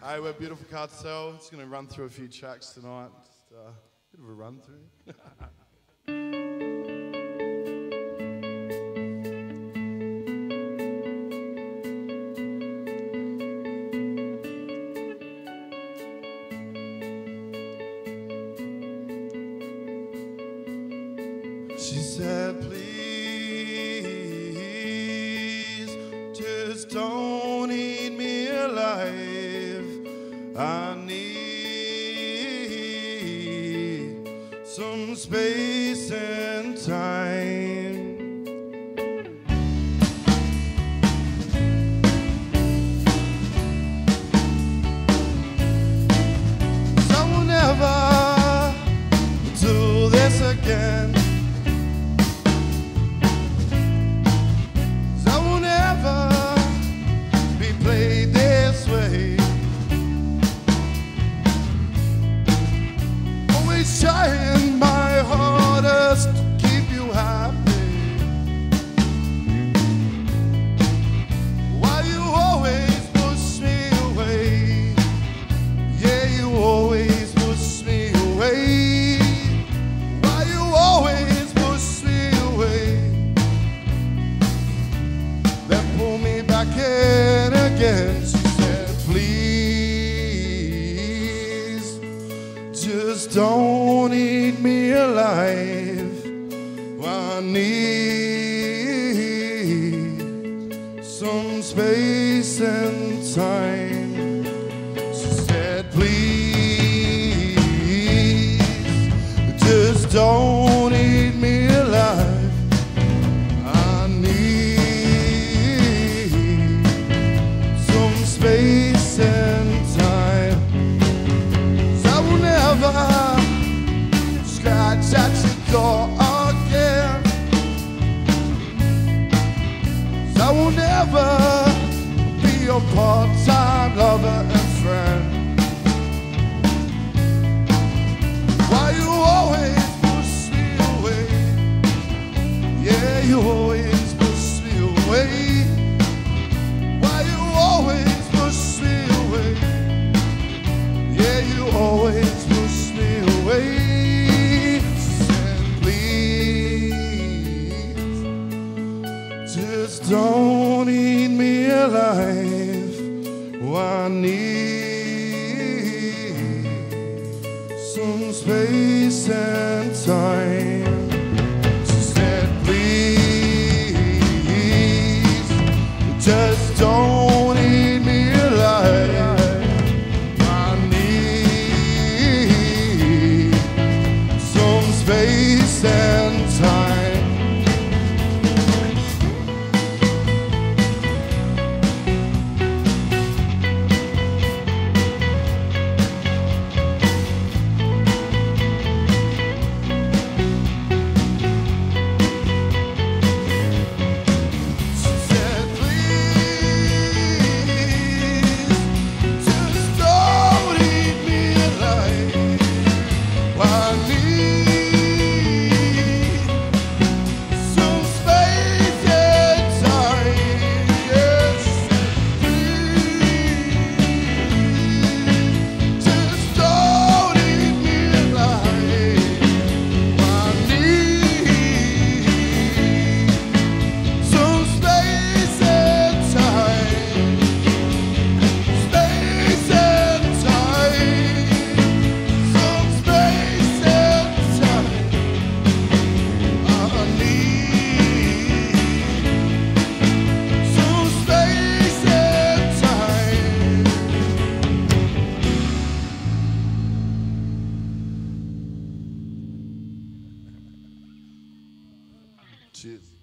Hey, we're Beautiful Cartel. It's going to run through a few tracks tonight. Just a bit of a run through. She said, please, just don't eat me alive. I need some space and time. I will never do this again. Trying my hardest to keep you happy. Why you always push me away? Yeah, you always push me away. Why you always push me away? Then pull me back in again. She said, please, just don't eat me alive. I need some space and time. She said, please, just don't eat me alive. I need some space and time. So I will never scratch at your door again. I will never be your part-time lover and friend. Why you always push me away? Yeah, you always push me away. Why you always push me away? Yeah, you always push me away. Just don't eat me alive. I need some space and time. She said, please, just don't eat me alive. I need some space and time. Cheers.